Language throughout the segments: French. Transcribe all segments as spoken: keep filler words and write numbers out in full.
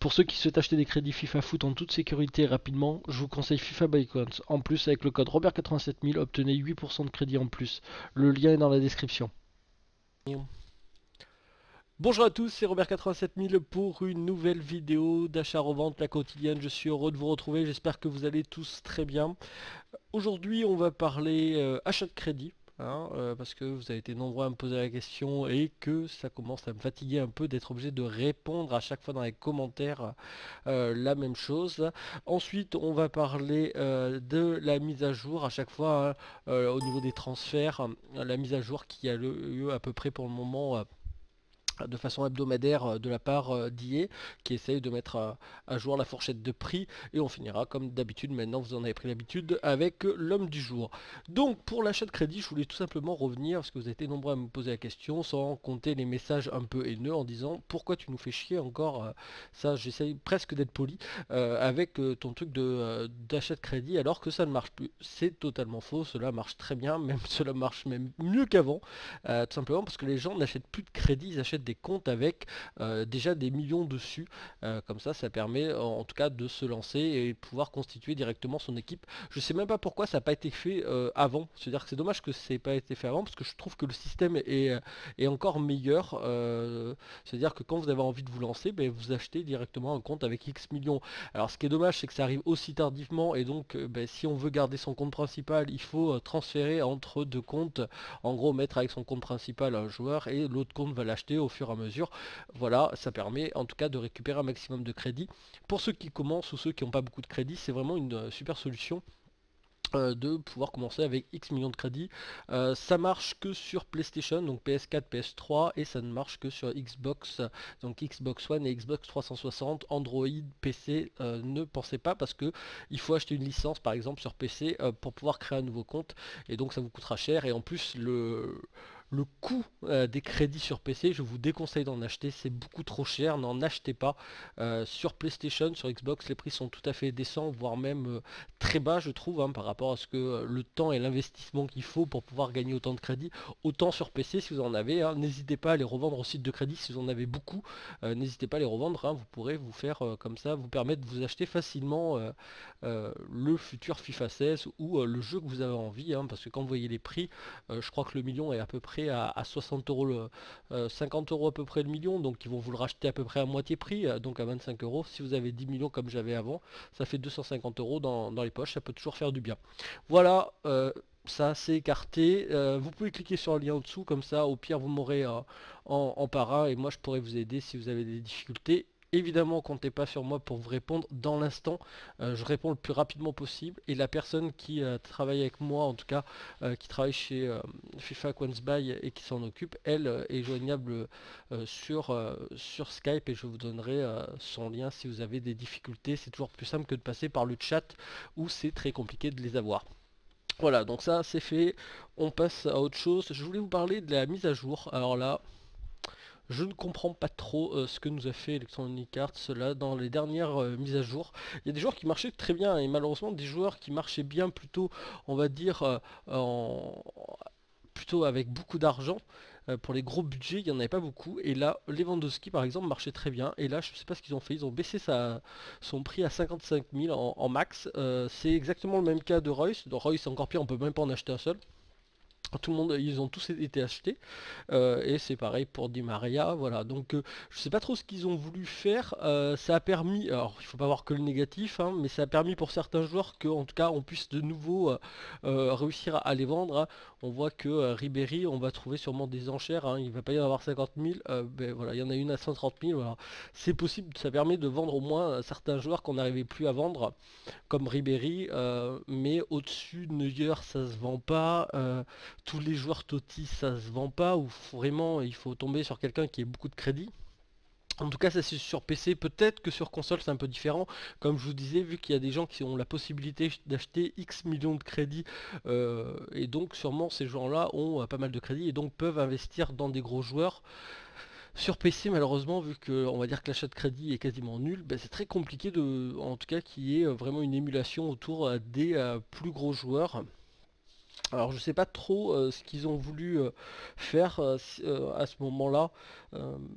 Pour ceux qui souhaitent acheter des crédits FIFA Foot en toute sécurité et rapidement, je vous conseille FIFA by Coins. En plus, avec le code Robert quatre-vingt-sept mille, obtenez huit pour cent de crédit en plus. Le lien est dans la description. Bonjour à tous, c'est Robert quatre-vingt-sept mille pour une nouvelle vidéo d'achat-revente, la quotidienne. Je suis heureux de vous retrouver, j'espère que vous allez tous très bien. Aujourd'hui, on va parler euh, achat de crédit. Hein, euh, parce que vous avez été nombreux à me poser la question et que ça commence à me fatiguer un peu d'être obligé de répondre à chaque fois dans les commentaires euh, la même chose. Ensuite, on va parler euh, de la mise à jour à chaque fois hein, euh, au niveau des transferts, la mise à jour qui a lieu à peu près pour le moment. Euh, de façon hebdomadaire euh, de la part euh, d'I A qui essaye de mettre à, à jour la fourchette de prix, et on finira comme d'habitude, maintenant vous en avez pris l'habitude, avec euh, l'homme du jour. Donc pour l'achat de crédit, je voulais tout simplement revenir parce que vous avez été nombreux à me poser la question, sans compter les messages un peu haineux en disant pourquoi tu nous fais chier encore, euh, ça j'essaye presque d'être poli, euh, avec euh, ton truc de euh, d'achat de crédit alors que ça ne marche plus. C'est totalement faux, cela marche très bien, même cela marche même mieux qu'avant, euh, tout simplement parce que les gens n'achètent plus de crédit, ils achètent des comptes avec euh, déjà des millions dessus. Euh, comme ça, ça permet en tout cas de se lancer et de pouvoir constituer directement son équipe. Je sais même pas pourquoi ça n'a pas été fait euh, avant. C'est-à-dire que c'est dommage que ça n'ait pas été fait avant parce que je trouve que le système est, est encore meilleur. Euh, C'est-à-dire que quand vous avez envie de vous lancer, ben, vous achetez directement un compte avec X millions. Alors ce qui est dommage, c'est que ça arrive aussi tardivement et donc ben, si on veut garder son compte principal, il faut euh, transférer entre deux comptes. En gros, mettre avec son compte principal un joueur et l'autre compte va l'acheter au fur et à mesure. Voilà, ça permet en tout cas de récupérer un maximum de crédit. Pour ceux qui commencent ou ceux qui n'ont pas beaucoup de crédit, c'est vraiment une euh, super solution euh, de pouvoir commencer avec X millions de crédits. Euh, ça marche que sur PlayStation, donc P S quatre, P S trois, et ça ne marche que sur Xbox, donc Xbox One et Xbox trois cent soixante, Android, P C, euh, ne pensez pas parce que il faut acheter une licence par exemple sur P C euh, pour pouvoir créer un nouveau compte, et donc ça vous coûtera cher, et en plus le le coût euh, des crédits sur P C, je vous déconseille d'en acheter, c'est beaucoup trop cher, n'en achetez pas. Euh, sur PlayStation, sur Xbox, les prix sont tout à fait décents, voire même euh, très bas je trouve, hein, par rapport à ce que euh, le temps et l'investissement qu'il faut pour pouvoir gagner autant de crédits. Autant sur P C si vous en avez, hein, n'hésitez pas à les revendre au site de crédit si vous en avez beaucoup, euh, n'hésitez pas à les revendre, hein, vous pourrez vous faire euh, comme ça, vous permettre de vous acheter facilement euh, euh, le futur FIFA seize ou euh, le jeu que vous avez envie, hein, parce que quand vous voyez les prix, euh, je crois que le million est à peu près à, à soixante euros, le, euh, cinquante euros à peu près le million, donc ils vont vous le racheter à peu près à moitié prix, euh, donc à vingt-cinq euros. Si vous avez dix millions comme j'avais avant, ça fait deux cent cinquante euros dans, dans les poches, ça peut toujours faire du bien. Voilà, euh, ça c'est écarté. Euh, vous pouvez cliquer sur le lien en dessous, comme ça au pire vous m'aurez euh, en, en parrain et moi je pourrais vous aider si vous avez des difficultés. Évidemment, comptez pas sur moi pour vous répondre dans l'instant. Euh, je réponds le plus rapidement possible et la personne qui euh, travaille avec moi, en tout cas euh, qui travaille chez euh, FIFA Coins Buy et qui s'en occupe, elle euh, est joignable euh, sur, euh, sur Skype, et je vous donnerai euh, son lien si vous avez des difficultés. C'est toujours plus simple que de passer par le chat où c'est très compliqué de les avoir. Voilà, donc ça c'est fait. On passe à autre chose. Je voulais vous parler de la mise à jour. Alors là, je ne comprends pas trop euh, ce que nous a fait Electronic Arts là dans les dernières euh, mises à jour. Il y a des joueurs qui marchaient très bien et malheureusement des joueurs qui marchaient bien plutôt, on va dire, euh, en... plutôt avec beaucoup d'argent. Euh, pour les gros budgets, il n'y en avait pas beaucoup. Et là, Lewandowski par exemple marchait très bien. Et là, je ne sais pas ce qu'ils ont fait. Ils ont baissé sa... son prix à cinquante-cinq mille en, en max. Euh, c'est exactement le même cas de Royce. De Royce, c'est encore pire, on peut même pas en acheter un seul. Tout le monde, ils ont tous été achetés, euh, et c'est pareil pour Di Maria, voilà. Donc euh, je sais pas trop ce qu'ils ont voulu faire. Euh, ça a permis, alors il faut pas voir que le négatif, hein, mais ça a permis pour certains joueurs que, en tout cas, on puisse de nouveau euh, euh, réussir à, à les vendre, hein. On voit que euh, Ribéry, on va trouver sûrement des enchères, hein. Il va pas y en avoir cinquante mille, euh, ben voilà, il y en a une à cent trente mille, voilà. C'est possible, ça permet de vendre au moins euh, certains joueurs qu'on n'arrivait plus à vendre, comme Ribéry, euh, mais au-dessus de Neuer, ça se vend pas. Euh, tous les joueurs Totti, ça se vend pas, ou vraiment il faut tomber sur quelqu'un qui ait beaucoup de crédit. En tout cas, ça c'est sur P C, peut-être que sur console c'est un peu différent. Comme je vous disais, vu qu'il y a des gens qui ont la possibilité d'acheter X millions de crédits, euh, et donc sûrement ces gens-là ont euh, pas mal de crédits et donc peuvent investir dans des gros joueurs. Sur P C, malheureusement, vu que on va dire que l'achat de crédit est quasiment nul, ben, c'est très compliqué de, en tout cas, qu'il y ait euh, vraiment une émulation autour euh, des euh, plus gros joueurs. Alors je sais pas trop euh, ce qu'ils ont voulu euh, faire euh, si- euh, à ce moment-là. Euh,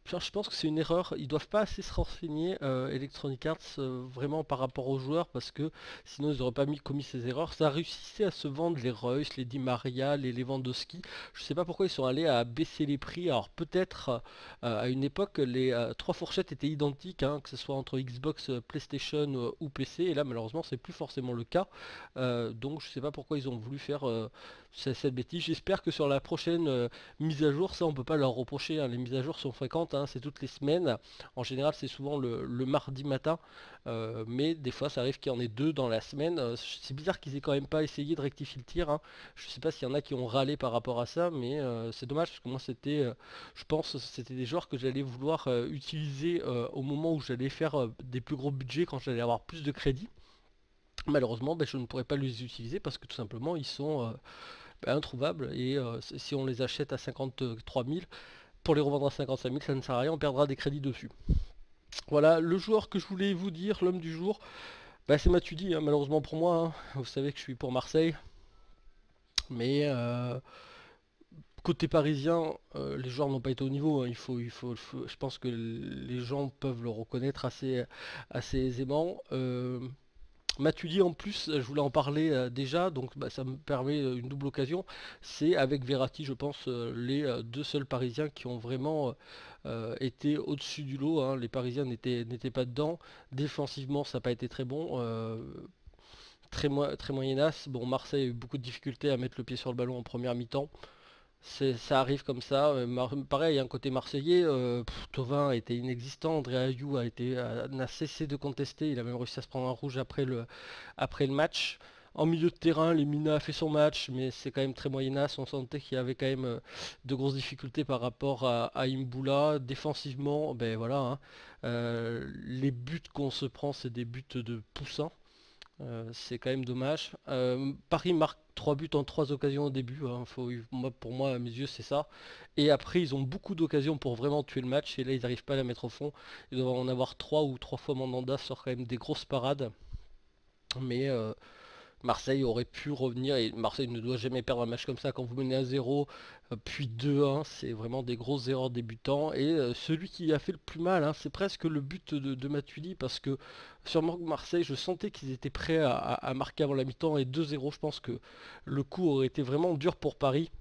Genre, je pense que c'est une erreur, ils doivent pas assez se renseigner euh, Electronic Arts euh, vraiment par rapport aux joueurs parce que sinon ils auraient pas mis, commis ces erreurs. Ça réussissait à se vendre les Reus, les Di Maria, les Lewandowski. Je sais pas pourquoi ils sont allés à baisser les prix. Alors peut-être euh, à une époque les euh, trois fourchettes étaient identiques, hein, que ce soit entre Xbox, euh, PlayStation euh, ou P C. Et là malheureusement c'est plus forcément le cas. Euh, donc je sais pas pourquoi ils ont voulu faire euh, cette, cette bêtise. J'espère que sur la prochaine euh, mise à jour, ça on peut pas leur reprocher, hein. Les mises à jour sont fréquentes, hein, c'est toutes les semaines. En général c'est souvent le, le mardi matin, euh, mais des fois ça arrive qu'il y en ait deux dans la semaine. Euh, c'est bizarre qu'ils aient quand même pas essayé de rectifier le tir, hein. Je sais pas s'il y en a qui ont râlé par rapport à ça, mais euh, c'est dommage parce que moi c'était, euh, je pense, c'était des joueurs que j'allais vouloir euh, utiliser euh, au moment où j'allais faire euh, des plus gros budgets, quand j'allais avoir plus de crédit. Malheureusement, ben, je ne pourrais pas les utiliser parce que tout simplement ils sont euh, ben, introuvables et euh, si on les achète à cinquante-trois mille, pour les revendre à cinquante-cinq mille, ça ne sert à rien, on perdra des crédits dessus. Voilà, le joueur que je voulais vous dire, l'homme du jour, bah, c'est Matuidi, hein, malheureusement pour moi, hein. Vous savez que je suis pour Marseille, mais euh, côté parisien, euh, les joueurs n'ont pas été au niveau, hein. Il faut, il faut, il faut- je pense que les gens peuvent le reconnaître assez, assez aisément. Euh, Matuidi en plus, je voulais en parler euh, déjà, donc bah, ça me permet euh, une double occasion. C'est avec Verratti, je pense, euh, les euh, deux seuls Parisiens qui ont vraiment euh, été au-dessus du lot, hein. Les Parisiens n'étaient n'étaient pas dedans. Défensivement, ça n'a pas été très bon. Euh, très, mo- très moyennasse. Bon, Marseille a eu beaucoup de difficultés à mettre le pied sur le ballon en première mi-temps. C'est- ça arrive comme ça. Euh, Mar- pareil, un côté marseillais, euh, pff, Thauvin était inexistant, André Ayou a été, a- n'a cessé de contester, il a même réussi à se prendre un rouge après le, après le match. En milieu de terrain, Lemina a fait son match, mais c'est quand même très moyenasse. On sentait qu'il y avait quand même euh, de grosses difficultés par rapport à, à Imbula. Défensivement, ben voilà, hein. Euh, les buts qu'on se prend, c'est des buts de poussins. Euh, c'est quand même dommage. Euh, Paris marque trois buts en trois occasions au début, hein. Faut- moi, pour moi, à mes yeux, c'est ça. Et après, ils ont beaucoup d'occasions pour vraiment tuer le match. Et là, ils n'arrivent pas à la mettre au fond. Ils doivent en avoir trois ou trois fois Mandanda sort quand même des grosses parades. Mais euh, Marseille aurait pu revenir. Et Marseille ne doit jamais perdre un match comme ça. Quand vous menez à zéro, euh, puis deux un, c'est vraiment des grosses erreurs débutants. Et euh, celui qui a fait le plus mal, hein, c'est presque le but de, de Matuidi. Parce que sur Marseille, je sentais qu'ils étaient prêts à, à- à marquer avant la mi-temps. Et deux zéro, je pense que le coup aurait été vraiment dur pour Paris.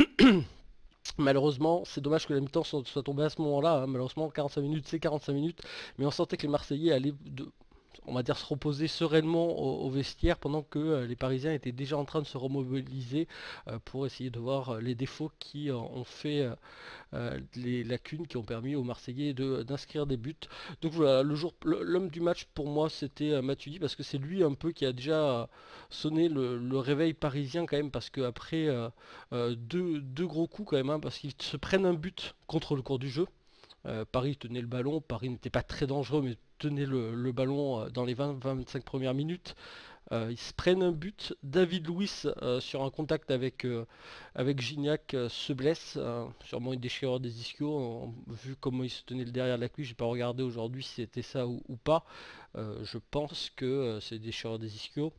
Malheureusement, c'est dommage que la mi-temps soit, soit tombée à ce moment-là, hein. Malheureusement, quarante-cinq minutes, c'est quarante-cinq minutes. Mais on sentait que les Marseillais allaient, de, on va dire, se reposer sereinement au, au vestiaire pendant que euh, les Parisiens étaient déjà en train de se remobiliser euh, pour essayer de voir euh, les défauts qui euh, ont fait euh, euh, les lacunes qui ont permis aux Marseillais de- d'inscrire des buts. Donc voilà, le jour, le- l'homme du match pour moi c'était euh, Matuidi parce que c'est lui un peu qui a déjà euh, sonné le, le réveil parisien quand même parce qu'après euh, euh, deux, deux gros coups quand même, hein, parce qu'ils se prennent un but contre le cours du jeu. Euh, Paris tenait le ballon, Paris n'était pas très dangereux mais tenait le, le ballon euh, dans les vingt à vingt-cinq premières minutes. Euh, ils se prennent un but. David Luiz, euh, sur un contact avec, euh, avec Gignac, euh, se blesse. Euh, sûrement une déchirure des ischios. En- vu comment il se tenait le derrière de la cuisse, j'ai pas regardé aujourd'hui si c'était ça ou, ou pas. Euh, je pense que euh, c'est déchirure des ischios.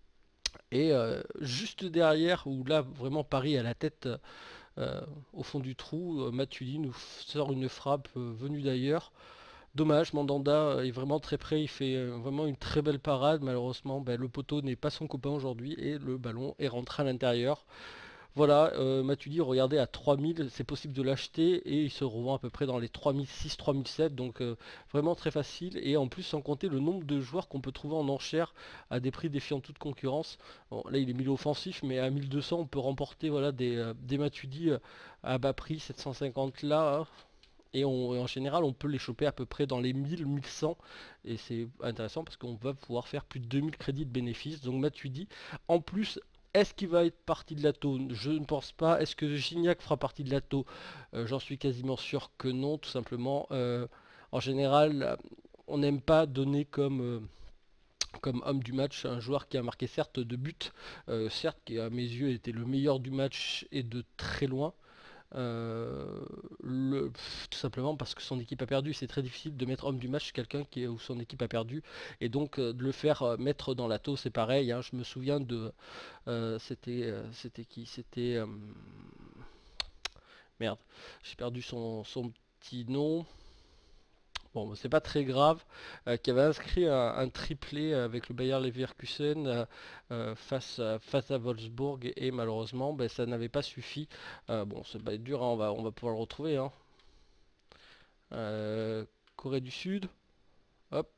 Et euh, juste derrière, où là vraiment Paris à la tête euh, au fond du trou, euh, Matuidi nous sort une frappe euh, venue d'ailleurs. Dommage, Mandanda est vraiment très près, il fait euh, vraiment une très belle parade. Malheureusement, ben, le poteau n'est pas son copain aujourd'hui et le ballon est rentré à l'intérieur. Voilà, euh, Matuidi, regardez, à trois mille, c'est possible de l'acheter et il se revend à peu près dans les trois mille six, trois mille sept, donc euh, vraiment très facile. Et en plus, sans compter le nombre de joueurs qu'on peut trouver en enchère à des prix défiant toute concurrence. Bon, là, il est milieu offensif, mais à mille deux cents, on peut remporter voilà, des, euh, des Matuidi euh, à bas prix, sept cent cinquante là, hein. Et, on- et en général, on peut les choper à peu près dans les mille, mille cent. Et c'est intéressant parce qu'on va pouvoir faire plus de deux mille crédits de bénéfices. Donc Matuidi, en plus, est-ce qu'il va être parti de l'A T O? Je ne pense pas. Est-ce que Gignac fera partie de l'A T O? Euh, J'en suis quasiment sûr que non, tout simplement. Euh, en général, on n'aime pas donner comme... euh, comme homme du match un joueur qui a marqué certes deux buts, euh, certes qui à mes yeux était le meilleur du match et de très loin. Euh, le, pff, tout simplement parce que son équipe a perdu. C'est très difficile de mettre homme du match quelqu'un qui où son équipe a perdu. Et donc euh, de le faire euh, mettre dans la taux, c'est pareil, hein. Je me souviens de... euh, c'était euh, c'était qui? C'était... euh, merde, j'ai perdu son, son petit nom. bon c'est pas très grave, euh, qui avait inscrit un, un triplé avec le Bayer Leverkusen euh, euh, face, à, face à Wolfsburg et, et malheureusement ben, ça n'avait pas suffi. Euh, bon c'est pas dur, hein, on, va, on va pouvoir le retrouver. Hein. Euh, Corée du Sud, hop,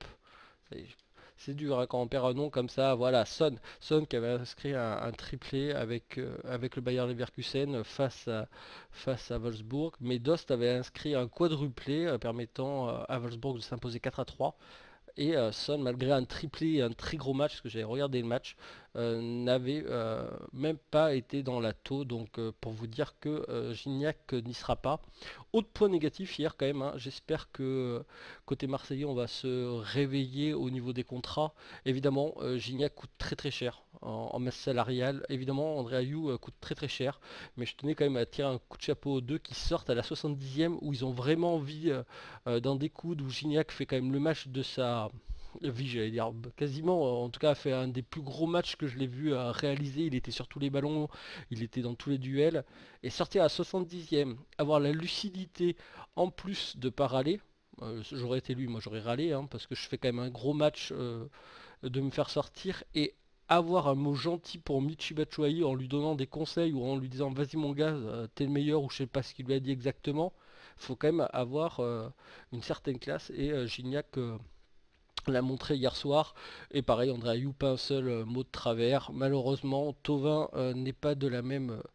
c'est dur hein, quand on perd un nom comme ça. Voilà, Son, Son qui avait inscrit un, un triplé avec, euh, avec le Bayer Leverkusen face à, face à Wolfsburg. Mais Dost avait inscrit un quadruplé euh, permettant euh, à Wolfsburg de s'imposer quatre à trois. Et euh, Son, malgré un triplé et un très gros match, parce que j'avais regardé le match, euh, n'avait euh, même pas été dans la taux. Donc euh, pour vous dire que euh, Gignac n'y sera pas. Autre point négatif hier quand même, hein, j'espère que euh, côté Marseillais on va se réveiller au niveau des contrats. Évidemment, euh, Gignac coûte très très cher en, en masse salariale. Évidemment, André Ayou euh, coûte très très cher. Mais je tenais quand même à tirer un coup de chapeau aux deux qui sortent à la soixante-dixième où ils ont vraiment envie euh, euh, d'en découdre, où Gignac fait quand même le match de sa vie, j'allais dire, quasiment, en tout cas, a fait un des plus gros matchs que je l'ai vu euh, réaliser. Il était sur tous les ballons, il était dans tous les duels. Et sortir à soixante-dixième, avoir la lucidité en plus de pas râler, euh, j'aurais été lui, moi j'aurais râlé, hein, parce que je fais quand même un gros match euh, de me faire sortir. Et avoir un mot gentil pour Michy Batshuayi en lui donnant des conseils ou en lui disant vas-y mon gars, euh, t'es le meilleur, ou je sais pas ce qu'il lui a dit exactement. Faut quand même avoir euh, une certaine classe et euh, Gignac euh, l'a montré hier soir. Et pareil, André Ayou, pas un seul euh, mot de travers. Malheureusement, Thauvin euh, n'est pas de la même euh,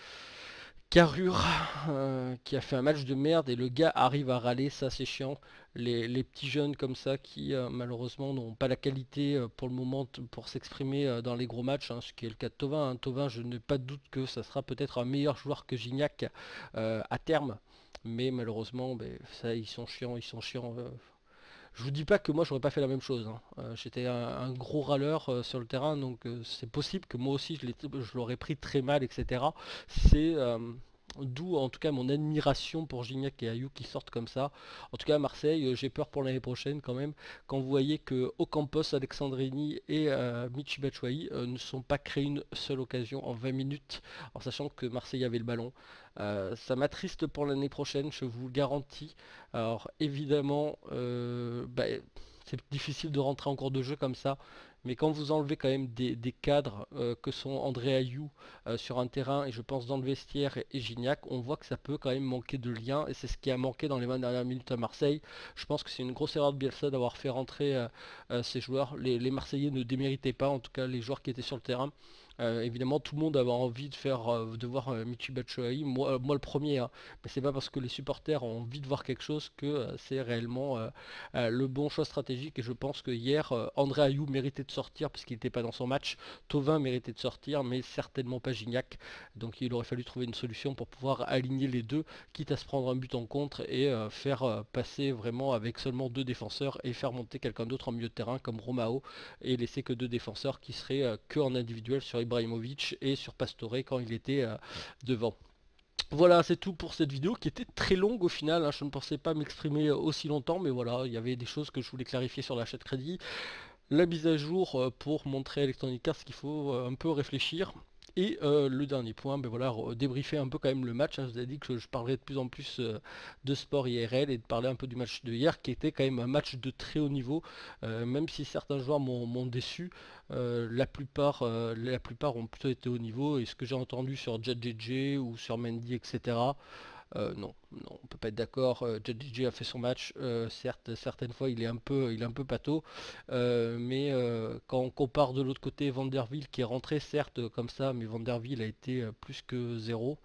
carrure, euh, qui a fait un match de merde et le gars arrive à râler, ça c'est chiant. Les, les petits jeunes comme ça qui euh, malheureusement n'ont pas la qualité euh, pour le moment t- pour s'exprimer euh, dans les gros matchs, hein, ce qui est le cas de Thauvin. Hein. Thauvin, je n'ai pas de doute que ça sera peut-être un meilleur joueur que Gignac euh, à terme. Mais malheureusement, ben, ça, ils sont chiants, ils sont chiants. euh, je vous dis pas que moi j'aurais pas fait la même chose. Hein. Euh, J'étais un, un gros râleur euh, sur le terrain, donc euh, c'est possible que moi aussi je l'ai- je l'aurais pris très mal, et cetera. C'est euh, d'où en tout cas mon admiration pour Gignac et Ayou qui sortent comme ça. En tout cas à Marseille, euh, j'ai peur pour l'année prochaine quand même, quand vous voyez que Ocampos, Alexandrini et euh, Michy Batshuayi euh, ne sont pas créés une seule occasion en vingt minutes, en sachant que Marseille avait le ballon. Euh, ça m'attriste pour l'année prochaine, je vous le garantis. Alors évidemment, euh, bah, c'est difficile de rentrer en cours de jeu comme ça, mais quand vous enlevez quand même des, des cadres euh, que sont André Ayou euh, sur un terrain, et je pense dans le vestiaire et, et Gignac, on voit que ça peut quand même manquer de lien, et c'est ce qui a manqué dans les vingt dernières minutes à Marseille. Je pense que c'est une grosse erreur de Bielsa d'avoir fait rentrer euh, euh, ces joueurs. Les, les Marseillais ne déméritaient pas, en tout cas les joueurs qui étaient sur le terrain. Euh, évidemment, tout le monde avait envie de faire, euh, de voir euh, Michy Batshuayi, moi, euh, moi le premier, hein. Mais c'est pas parce que les supporters ont envie de voir quelque chose que euh, c'est réellement euh, euh, le bon choix stratégique. Et je pense que hier, euh, André Ayou méritait de sortir parce qu'il n'était pas dans son match. Thauvin méritait de sortir, mais certainement pas Gignac. Donc il aurait fallu trouver une solution pour pouvoir aligner les deux, quitte à se prendre un but en contre et euh, faire euh, passer vraiment avec seulement deux défenseurs et faire monter quelqu'un d'autre en milieu de terrain comme Romao et laisser que deux défenseurs qui seraient euh, que en individuel sur Ibrahimovic et sur Pastore quand il était euh, devant. Voilà, c'est tout pour cette vidéo qui était très longue au final, hein. Je ne pensais pas m'exprimer aussi longtemps, mais voilà, il y avait des choses que je voulais clarifier sur l'achat de crédit, la mise à jour euh, pour montrer à Electronic Arts qu'il faut euh, un peu réfléchir. Et euh, le dernier point, ben voilà, débriefer un peu quand même le match, hein. Je vous ai dit que je parlerai de plus en plus euh, de sport I R L et de parler un peu du match de hier qui était quand même un match de très haut niveau. Euh, même si certains joueurs m'ont déçu, euh, la, plupart, euh, la plupart ont plutôt été haut niveau. Et ce que j'ai entendu sur Jet J J ou sur Mendy, et cetera, euh, non, non, on peut pas être d'accord. Euh, Jet J J a fait son match, euh, certes, certaines fois il est un peu, il est un peu pâteau, euh, mais euh, quand on compare de l'autre côté Vanderville qui est rentré, certes comme ça, mais Vanderville a été euh, plus que zéro.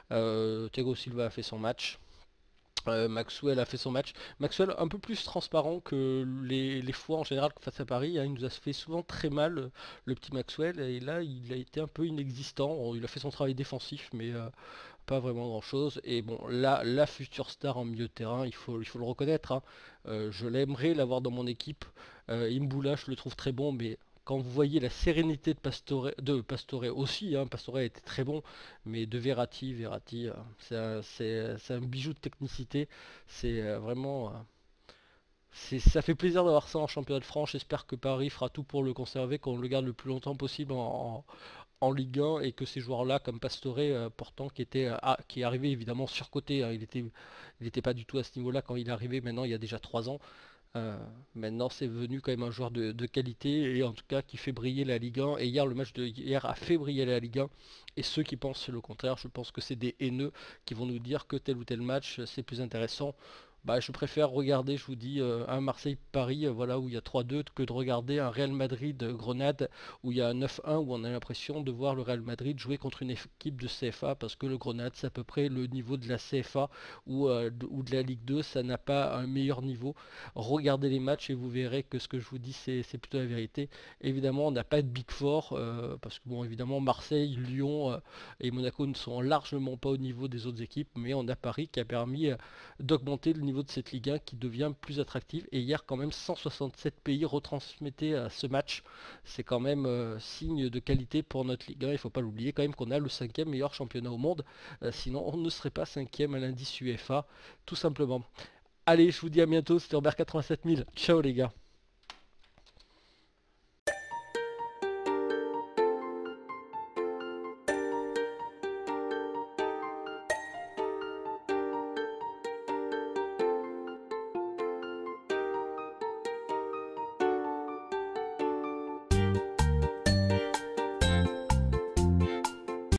Euh, Thiago Silva a fait son match. Euh, Maxwell a fait son match. Maxwell un peu plus transparent que les, les fois en général face à Paris, hein. Il nous a fait souvent très mal, euh, le petit Maxwell, et là il a été un peu inexistant. Bon, il a fait son travail défensif, mais euh, pas vraiment grand chose. Et bon, là, la future star en milieu de terrain, il faut, il faut le reconnaître, hein. Euh, je l'aimerais l'avoir dans mon équipe. Euh, Imbula, je le trouve très bon, mais quand vous voyez la sérénité de Pastore, de Pastore aussi, hein, Pastore a été très bon, mais de Verratti, Verratti, euh, c'est un, c'est- c'est un bijou de technicité. C'est euh, vraiment, euh, c'est, ça fait plaisir d'avoir ça en championnat de France. J'espère que Paris fera tout pour le conserver, qu'on le garde le plus longtemps possible en, en- en Ligue un et que ces joueurs-là, comme Pastore, euh, pourtant, qui était, euh, ah, qui est arrivé évidemment surcoté, hein, il était, il n'était pas du tout à ce niveau-là quand il est arrivé. Maintenant, il y a déjà trois ans. Euh, Maintenant, c'est venu quand même un joueur de, de qualité et en tout cas qui fait briller la Ligue un. Et hier, le match de hier a fait briller la Ligue un. Et ceux qui pensent le contraire, je pense que c'est des haineux qui vont nous dire que tel ou tel match c'est plus intéressant. Bah, je préfère regarder, je vous dis, euh, un Marseille-Paris, euh, voilà, où il y a trois deux, que de regarder un Real Madrid-Grenade, où il y a un neuf un, où on a l'impression de voir le Real Madrid jouer contre une équipe de C F A, parce que le Grenade, c'est à peu près le niveau de la C F A, ou, euh, de, ou de la Ligue deux, ça n'a pas un meilleur niveau. Regardez les matchs et vous verrez que ce que je vous dis, c'est c'est plutôt la vérité. Évidemment, on n'a pas de Big Four, euh, parce que, bon, évidemment, Marseille, Lyon euh, et Monaco ne sont largement pas au niveau des autres équipes, mais on a Paris qui a permis euh, d'augmenter le niveau de cette Ligue un qui devient plus attractive. Et hier, quand même, cent soixante-sept pays retransmettaient à ce match. C'est quand même euh, signe de qualité pour notre Ligue un. Il ne faut pas l'oublier quand même qu'on a le cinquième meilleur championnat au monde. Euh, sinon, on ne serait pas cinquième à l'indice UEFA, tout simplement. Allez, je vous dis à bientôt. C'était Robert quatre-vingt-sept mille. Ciao les gars.